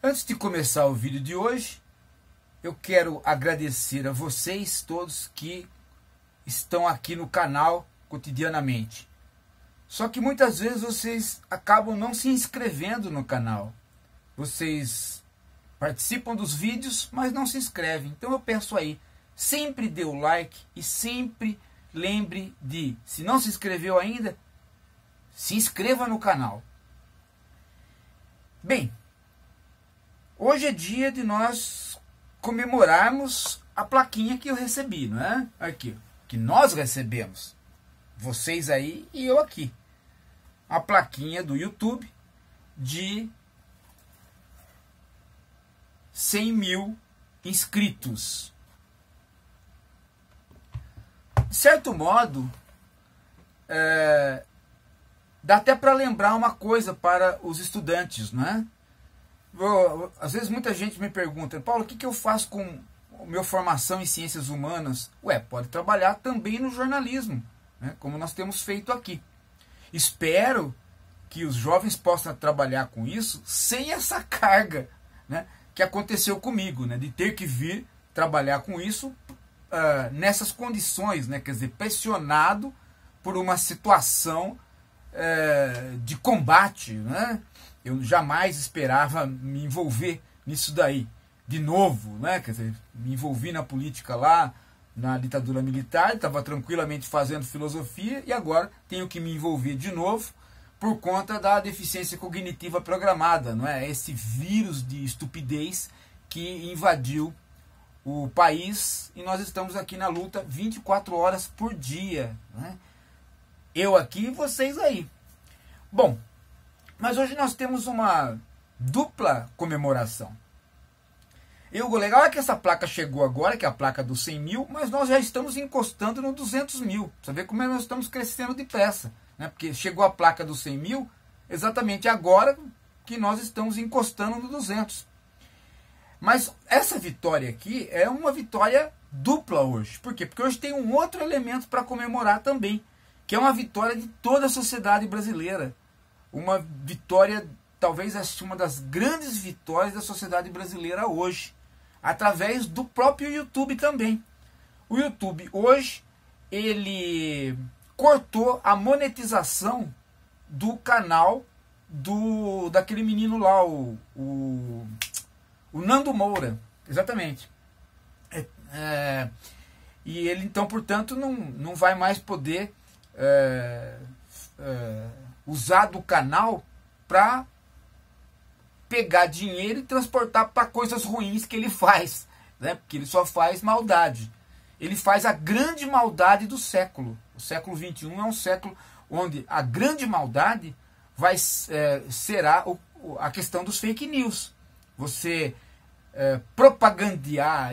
Antes de começar o vídeo de hoje, eu quero agradecer a vocês todos que estão aqui no canal cotidianamente. Só que muitas vezes vocês acabam não se inscrevendo no canal. Vocês participam dos vídeos, mas não se inscrevem. Então eu peço aí, sempre dê o like e sempre lembre de, se não se inscreveu ainda, se inscreva no canal. Bem, hoje é dia de nós comemorarmos a plaquinha que eu recebi, não é? Aqui, que nós recebemos. Vocês aí e eu aqui. A plaquinha do YouTube de 100 mil inscritos. De certo modo, dá até para lembrar uma coisa para os estudantes, não é? Às vezes muita gente me pergunta, Paulo, o que eu faço com a minha formação em ciências humanas? Ué, pode trabalhar também no jornalismo, né, como nós temos feito aqui. Espero que os jovens possam trabalhar com isso sem essa carga, né, que aconteceu comigo, né, de ter que vir trabalhar com isso nessas condições, né, quer dizer, pressionado por uma situação de combate, né? Eu jamais esperava me envolver nisso daí, de novo, né? Quer dizer, me envolvi na política lá, na ditadura militar, estava tranquilamente fazendo filosofia e agora tenho que me envolver de novo por conta da deficiência cognitiva programada, não é? Esse vírus de estupidez que invadiu o país e nós estamos aqui na luta 24 horas por dia, né? Eu aqui e vocês aí. Bom, mas hoje nós temos uma dupla comemoração. E o legal é que essa placa chegou agora, que é a placa dos 100 mil, mas nós já estamos encostando no 200 mil. Você vê como nós estamos crescendo depressa, né? Porque chegou a placa dos 100 mil exatamente agora que nós estamos encostando no 200. Mas essa vitória aqui é uma vitória dupla hoje. Por quê? Porque hoje tem um outro elemento para comemorar também, que é uma vitória de toda a sociedade brasileira. Uma vitória, talvez uma das grandes vitórias da sociedade brasileira hoje, através do próprio YouTube também. O YouTube hoje, ele cortou a monetização do canal daquele menino lá, o Nando Moura, exatamente. E ele então, portanto, não vai mais poder usar do canal para pegar dinheiro e transportar para coisas ruins que ele faz, né? Porque ele só faz maldade. Ele faz a grande maldade do século. O século XXI é um século onde a grande maldade será a questão dos fake news. Você propagandear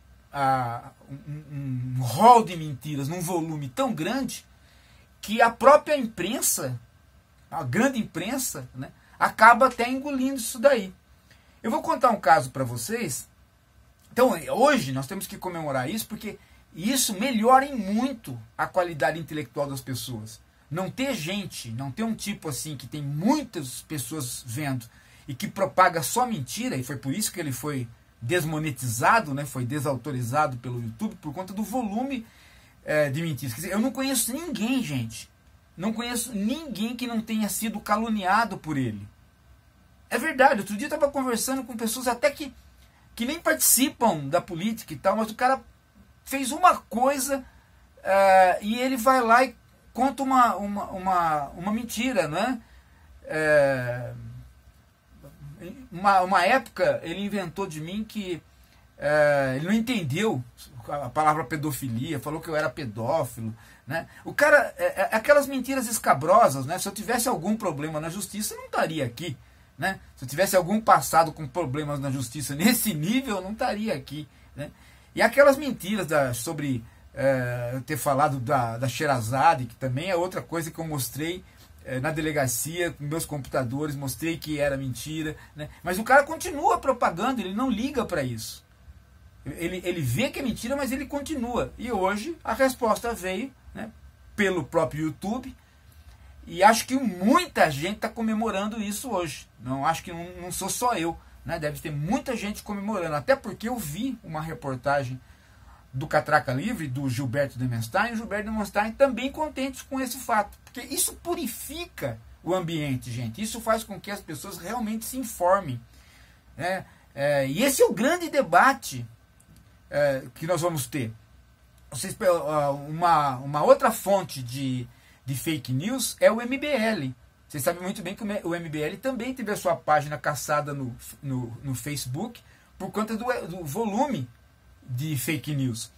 um rol de mentiras num volume tão grande que a própria imprensa, a grande imprensa, né, acaba até engolindo isso daí. Eu vou contar um caso para vocês. Então, hoje nós temos que comemorar isso, porque isso melhora em muito a qualidade intelectual das pessoas. Não ter gente, não ter um tipo assim que tem muitas pessoas vendo e que propaga só mentira, e foi por isso que ele foi desmonetizado, né, foi desautorizado pelo YouTube, por conta do volume de mentiras. Quer dizer, eu não conheço ninguém, gente. Não conheço ninguém que não tenha sido caluniado por ele. É verdade, outro dia eu estava conversando com pessoas até que nem participam da política e tal, mas o cara fez uma coisa e ele vai lá e conta uma mentira, né? Uma época ele inventou de mim que ele não entendeu a palavra pedofilia, falou que eu era pedófilo, né? O cara, aquelas mentiras escabrosas, né? Se eu tivesse algum problema na justiça, eu não estaria aqui, né? Se eu tivesse algum passado com problemas na justiça nesse nível, eu não estaria aqui, né? E aquelas mentiras sobre ter falado da Sherazade, que também é outra coisa que eu mostrei na delegacia, com meus computadores, mostrei que era mentira, né? Mas o cara continua propagando, ele não liga para isso. Ele vê que é mentira, mas ele continua. E hoje a resposta veio, né, pelo próprio YouTube. E acho que muita gente está comemorando isso hoje. Não acho que não sou só eu, né? Deve ter muita gente comemorando, até porque eu vi uma reportagem do Catraca Livre, do Gilberto Demenstein, e o Gilberto Demenstein também contente com esse fato, porque isso purifica o ambiente, gente. Isso faz com que as pessoas realmente se informem, né? E esse é o grande debate que nós vamos ter. Uma outra fonte de fake news é o MBL. Vocês sabem muito bem que o MBL também teve a sua página caçada no Facebook por conta do volume de fake news.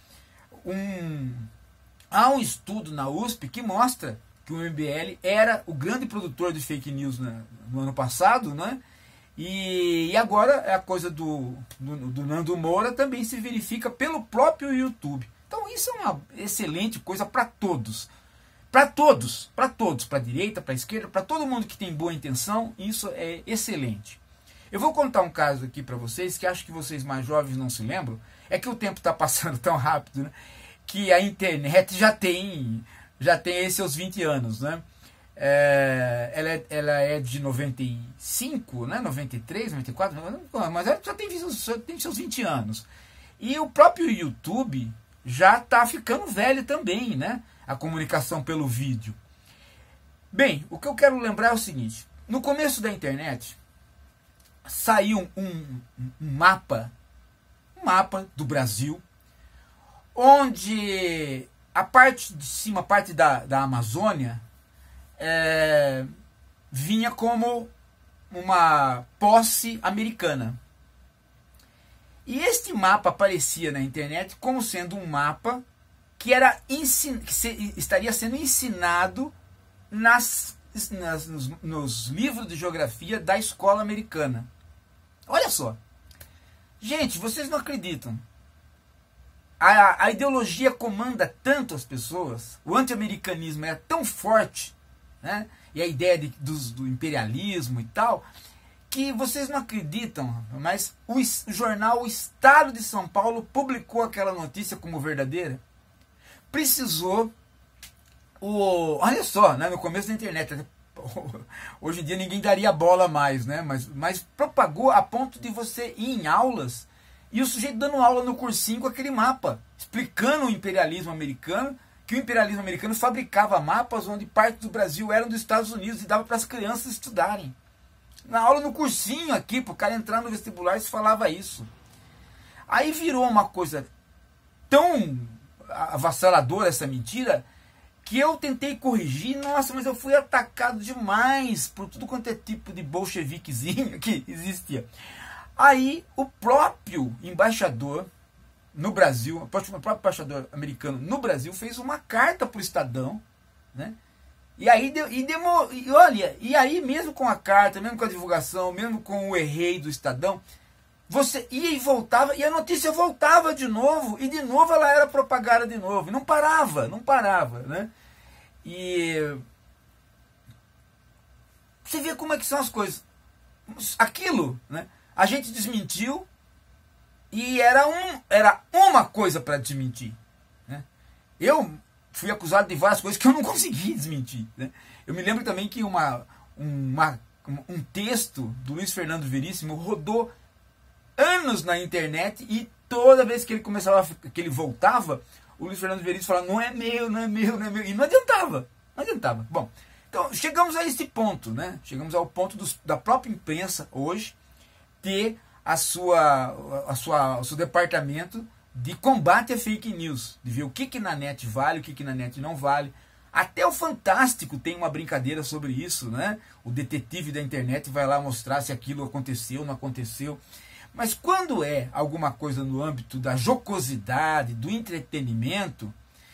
Há um estudo na USP que mostra que o MBL era o grande produtor de fake news no ano passado, né? E agora a coisa do Nando Moura também se verifica pelo próprio YouTube. Então isso é uma excelente coisa para todos. Para todos, para a direita, para a esquerda, para todo mundo que tem boa intenção, isso é excelente. Eu vou contar um caso aqui para vocês, que acho que vocês mais jovens não se lembram, é que o tempo está passando tão rápido, né, que a internet já tem seus 20 anos, né? Ela é de 95, né? 93, 94, mas ela já tem seus 20 anos. E o próprio YouTube já está ficando velho também, né? A comunicação pelo vídeo. Bem, o que eu quero lembrar é o seguinte: no começo da internet saiu um mapa do Brasil, onde a parte de cima, a parte da Amazônia, vinha como uma posse americana. E este mapa aparecia na internet como sendo um mapa que estaria sendo ensinado nos livros de geografia da escola americana. Olha só. Gente, vocês não acreditam. A ideologia comanda tanto as pessoas, o anti-americanismo é tão forte, né? E a ideia do imperialismo e tal, que vocês não acreditam, mas o jornal O Estado de São Paulo publicou aquela notícia como verdadeira. Precisou, olha só, né, no começo da internet, hoje em dia ninguém daria bola mais, né, mas propagou a ponto de você ir em aulas e o sujeito dando aula no cursinho com aquele mapa, explicando o imperialismo americano, que o imperialismo americano fabricava mapas onde parte do Brasil eram dos Estados Unidos e dava para as crianças estudarem. Na aula no cursinho aqui, para o cara entrar no vestibular, se falava isso. Aí virou uma coisa tão avassaladora essa mentira, que eu tentei corrigir, nossa, mas eu fui atacado demais por tudo quanto é tipo de bolcheviquezinho que existia. Aí o próprio embaixador no Brasil, o próprio embaixador americano no Brasil fez uma carta para o Estadão, né? E aí mesmo com a carta, mesmo com a divulgação, mesmo com o errei do Estadão, você ia e voltava, e a notícia voltava de novo, e de novo ela era propagada de novo. Não parava, né? E você vê como é que são as coisas. Aquilo, né? A gente desmentiu, e era uma coisa para desmentir, né? Eu fui acusado de várias coisas que eu não consegui desmentir, né? Eu me lembro também que um texto do Luiz Fernando Veríssimo rodou anos na internet, e toda vez que ele voltava, o Luiz Fernando Veríssimo falava: não é meu, e não adiantava. Bom, então chegamos a esse ponto, né? Chegamos ao ponto da própria imprensa hoje ter o seu departamento de combate a fake news, de ver o que na net vale, o que na net não vale. Até o Fantástico tem uma brincadeira sobre isso, né? O detetive da internet vai lá mostrar se aquilo aconteceu ou não aconteceu. Mas quando é alguma coisa no âmbito da jocosidade, do entretenimento,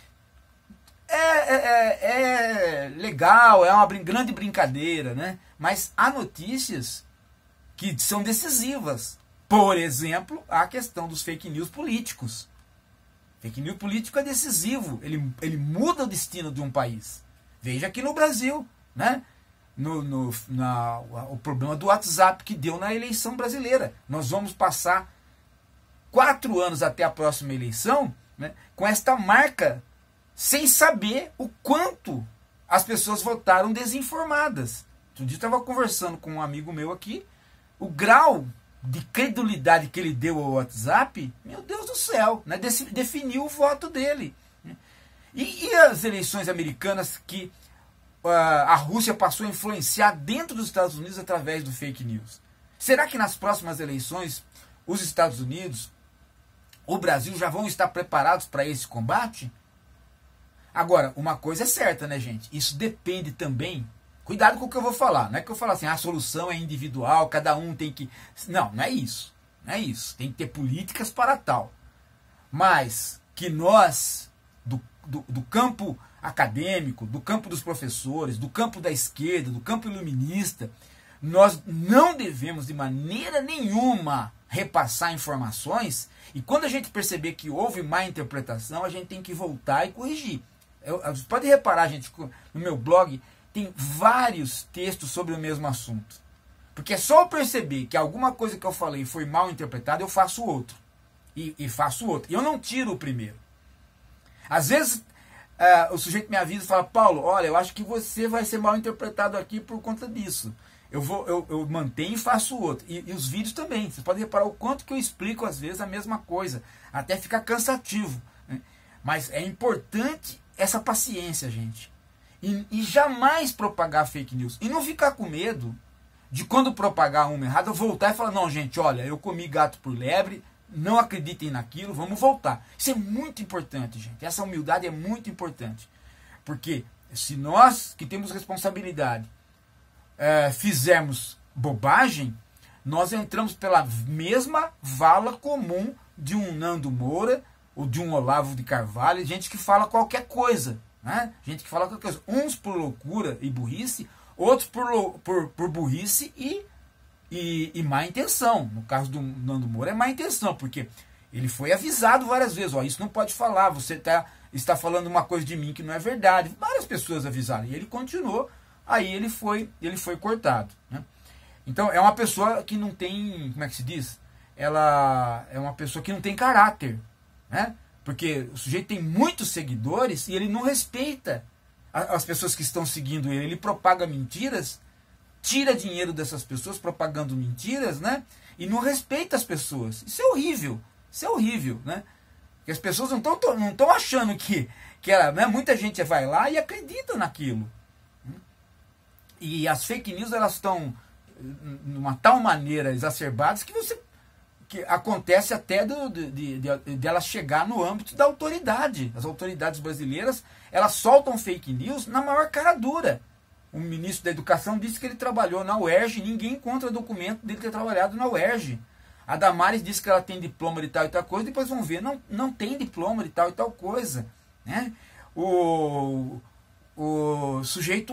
é legal, é uma grande brincadeira, né? Mas há notícias que são decisivas. Por exemplo, a questão dos fake news políticos. Fake news político é decisivo, ele muda o destino de um país. Veja aqui no Brasil, né? O problema do WhatsApp que deu na eleição brasileira. Nós vamos passar 4 anos até a próxima eleição, né, com esta marca, sem saber o quanto as pessoas votaram desinformadas. Outro dia eu estava conversando com um amigo meu aqui, o grau de credulidade que ele deu ao WhatsApp, meu Deus do céu, né? Definiu o voto dele. E as eleições americanas que a Rússia passou a influenciar dentro dos Estados Unidos através do fake news? Será que nas próximas eleições os Estados Unidos, o Brasil já vão estar preparados para esse combate? Agora, uma coisa é certa, né, gente? Isso depende também. Cuidado com o que eu vou falar. Não é que eu falo assim, a solução é individual, cada um tem que... Não, não é isso. Não é isso. Tem que ter políticas para tal. Mas que nós, do campo acadêmico, do campo dos professores, do campo da esquerda, do campo iluminista, nós não devemos de maneira nenhuma repassar informações, e quando a gente perceber que houve má interpretação, a gente tem que voltar e corrigir. Você pode reparar, gente, no meu blog tem vários textos sobre o mesmo assunto. Porque é só eu perceber que alguma coisa que eu falei foi mal interpretada, eu faço outro. E faço outro. E eu não tiro o primeiro. Às vezes o sujeito me avisa e fala, Paulo, olha, eu acho que você vai ser mal interpretado aqui por conta disso. Eu mantenho e faço outro. E os vídeos também. Vocês podem reparar o quanto que eu explico às vezes a mesma coisa. Até ficar cansativo. Né? Mas é importante essa paciência, gente. E jamais propagar fake news. E não ficar com medo de quando propagar uma errada, eu voltar e falar, não, gente, olha, eu comi gato por lebre, não acreditem naquilo, vamos voltar. Isso é muito importante, gente. Essa humildade é muito importante. Porque se nós, que temos responsabilidade, fizermos bobagem, nós entramos pela mesma vala comum de um Nando Moura ou de um Olavo de Carvalho, gente que fala qualquer coisa. Né? Gente que fala qualquer coisa. Uns por loucura e burrice, outros por burrice e má intenção. No caso do Nando Moura é má intenção, porque ele foi avisado várias vezes, ó, isso não pode falar, você está falando uma coisa de mim que não é verdade. Várias pessoas avisaram, e ele continuou, aí ele foi cortado. Né? Então é uma pessoa que não tem, como é que se diz? Ela é uma pessoa que não tem caráter, né? Porque o sujeito tem muitos seguidores e ele não respeita as pessoas que estão seguindo ele. Ele propaga mentiras, tira dinheiro dessas pessoas propagando mentiras, né? E não respeita as pessoas. Isso é horrível. Isso é horrível, né? Porque as pessoas não estão achando que ela, né? Muita gente vai lá e acredita naquilo. E as fake news, elas estão de uma tal maneira exacerbadas que acontece até de ela chegar no âmbito da autoridade. As autoridades brasileiras, elas soltam fake news na maior cara dura. O ministro da Educação disse que ele trabalhou na UERJ, ninguém encontra documento dele ter trabalhado na UERJ. A Damares disse que ela tem diploma de tal e tal coisa, depois vão ver, não tem diploma de tal e tal coisa. Né? O sujeito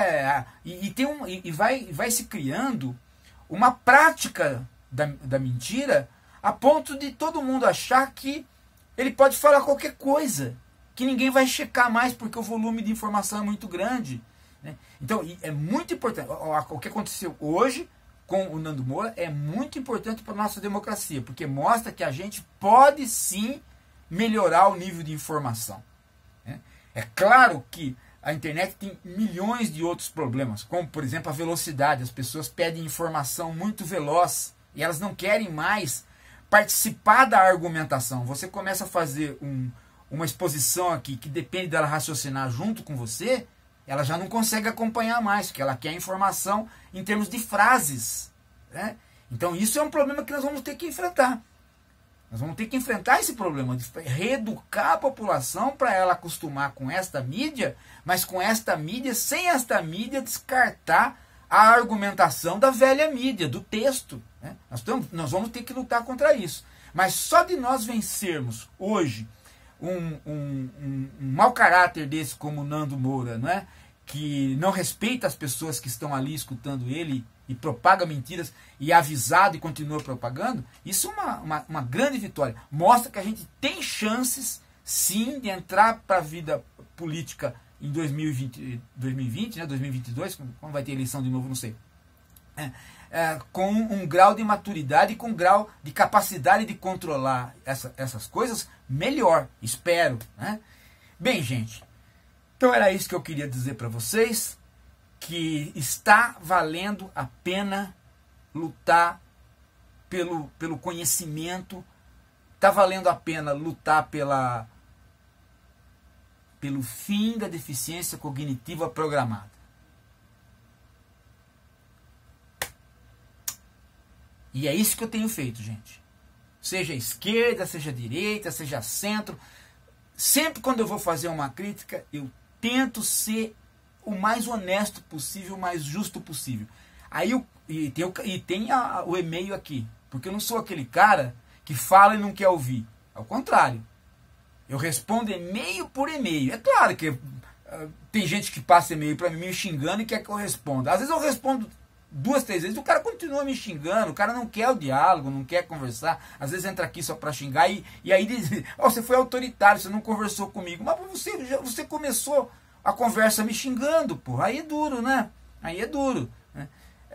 vai se criando uma prática da mentira, a ponto de todo mundo achar que ele pode falar qualquer coisa, que ninguém vai checar mais porque o volume de informação é muito grande. Né? Então é muito importante. O que aconteceu hoje com o Nando Moura é muito importante para a nossa democracia, porque mostra que a gente pode sim melhorar o nível de informação. Né? É claro que a internet tem milhões de outros problemas, como por exemplo a velocidade. As pessoas pedem informação muito veloz e elas não querem mais participar da argumentação. Você começa a fazer uma exposição aqui que depende dela raciocinar junto com você, ela já não consegue acompanhar mais, porque ela quer informação em termos de frases. Né? Então isso é um problema que nós vamos ter que enfrentar. Nós vamos ter que enfrentar esse problema, de reeducar a população para ela acostumar com esta mídia, mas com esta mídia, sem esta mídia descartar a argumentação da velha mídia, do texto. Né? Nós vamos ter que lutar contra isso. Mas só de nós vencermos hoje um mau caráter desse como o Nando Moura, não é? Que não respeita as pessoas que estão ali escutando ele e propaga mentiras e é avisado e continua propagando, isso é uma grande vitória. Mostra que a gente tem chances, sim, de entrar para a vida política em 2020, né, 2022, quando vai ter eleição de novo, não sei. Com um grau de maturidade e com um grau de capacidade de controlar essas coisas melhor, espero. Né? Bem, gente, então era isso que eu queria dizer para vocês, que está valendo a pena lutar pelo conhecimento. Está valendo a pena lutar pelo fim da deficiência cognitiva programada. E é isso que eu tenho feito, gente. Seja esquerda, seja direita, seja centro. Sempre quando eu vou fazer uma crítica, eu tento ser o mais honesto possível, o mais justo possível. Aí tem o e-mail aqui. Porque eu não sou aquele cara que fala e não quer ouvir. Ao contrário. Eu respondo e-mail por e-mail. É claro que tem gente que passa e-mail para mim me xingando e quer que eu responda. Às vezes eu respondo 2, 3 vezes, o cara continua me xingando, o cara não quer o diálogo, não quer conversar, às vezes entra aqui só para xingar e aí diz, você foi autoritário, você não conversou comigo, mas você começou a conversa me xingando, pô, aí é duro, né? Aí é duro, né?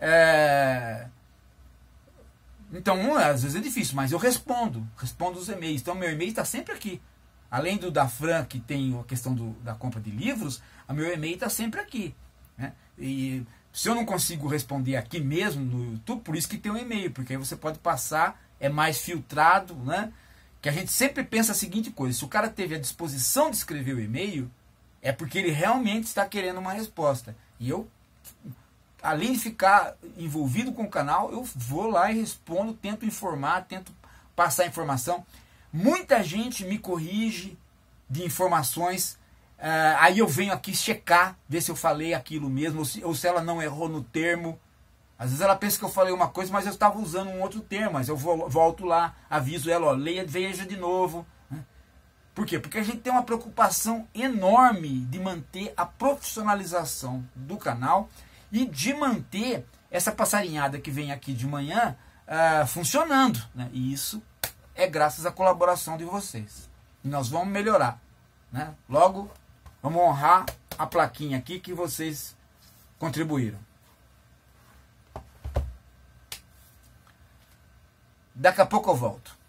Então, às vezes é difícil, mas eu respondo os e-mails, então meu e-mail está sempre aqui, além do da Fran, que tem a questão da compra de livros, o meu e-mail está sempre aqui, né? E se eu não consigo responder aqui mesmo no YouTube, por isso que tem um e-mail, porque aí você pode passar, é mais filtrado, né? Que a gente sempre pensa a seguinte coisa, se o cara teve a disposição de escrever o e-mail, é porque ele realmente está querendo uma resposta. E eu, além de ficar envolvido com o canal, eu vou lá e respondo, tento informar, tento passar informação. Muita gente me corrige de informações. Aí eu venho aqui checar, ver se eu falei aquilo mesmo, ou se ela não errou no termo. Às vezes ela pensa que eu falei uma coisa, mas eu estava usando um outro termo. Mas eu volto lá, aviso ela, ó, leia, veja de novo. Por quê? Porque a gente tem uma preocupação enorme de manter a profissionalização do canal e de manter essa passarinhada que vem aqui de manhã funcionando, né? E isso é graças à colaboração de vocês. E nós vamos melhorar, né? Logo, vamos honrar a plaquinha aqui que vocês contribuíram. Daqui a pouco eu volto.